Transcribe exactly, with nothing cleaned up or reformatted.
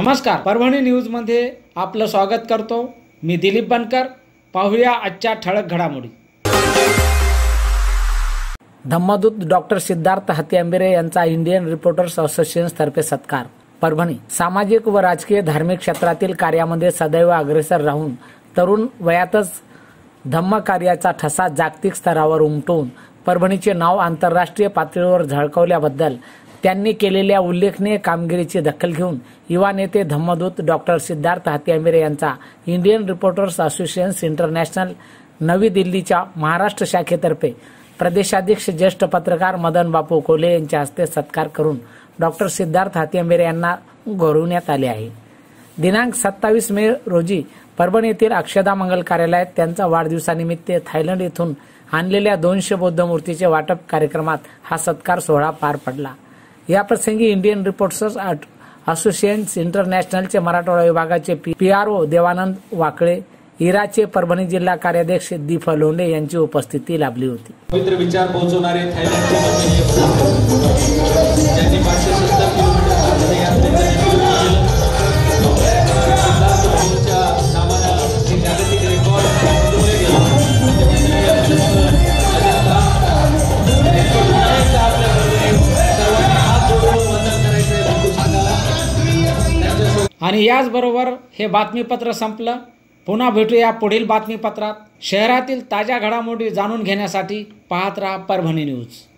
नमस्कार, परभणी न्यूज मध्ये आपलं स्वागत करतो। मी दिलीप बनकर। पाहूया आजच्या ठळक घडामोडी। धम्मदूत डॉक्टर सिद्धार्थ हातीआंबेरे यांचा इंडियन रिपोर्टर्स असोसिएशन तर्फे सत्कार। परभणी सामाजिक व राजकीय धार्मिक क्षेत्रातील कार्यामध्ये सदैव अग्रेसर राहून तरुण वयातच धम्म कार्याचा ठसा जागतिक स्तरावर उमटवून परभणीचे नाव आंतरराष्ट्रीय पातळीवर झळकावल्याबद्दल त्यांनी केलेल्या उल्लेखनीय कामगिरीची दखल घेऊन युवा नेते धम्मदूत डॉक्टर सिद्धार्थ हातीआंबेरे यांचा इंडियन रिपोर्टर्स असोसिएशन इंटरनॅशनल नवी दिल्लीच्या महाराष्ट्र शाखेतर्फे प्रदेशाध्यक्ष ज्येष्ठ पत्रकार मदन बापू कोले यांच्या हस्ते सत्कार करून डॉक्टर सिद्धार्थ हातीआंबेरे यांना गौरवण्यात आले आहे। दिनांक सत्तावीस मे रोजी परभणी येथील अक्षदा मंगल कार्यालयात त्यांचा वाढदिवसानिमित्त थायलंड येथून आणलेल्या दोनशे बौद्ध मूर्तीचे वाटप कार्यक्रमात हा सत्कार सोहळा पार पडला। या प्रसंगी इंडियन रिपोर्टर्स असोसिएशन इंटरनॅशनलचे मराठवाडा विभागाचे P R O Devanand Wakle, इराचे परभणी जिल्हा कार्याध्यक्ष दीप लोंढे यांची उपस्थिती लाभली होती। पवित्र विचार पोहोचवणारे थायलंडचे ज्यांनी पाचशे सत्तर किलोमीटर पदयात्रेचं जागतिक रेकॉर्ड आणि याचबरोबर हे बातमीपत्र संपलं। पुन्हा भेटूया पुढील बातमीपत्रात। शहरातील ताज्या घडामोडी जाणून घेण्यासाठी पाहत रहा परभणी न्यूज।